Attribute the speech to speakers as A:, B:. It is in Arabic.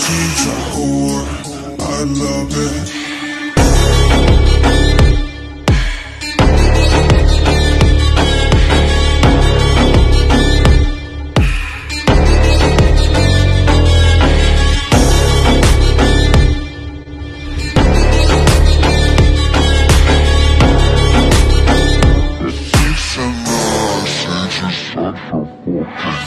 A: Khadija, ooh, I love it. Such a fucking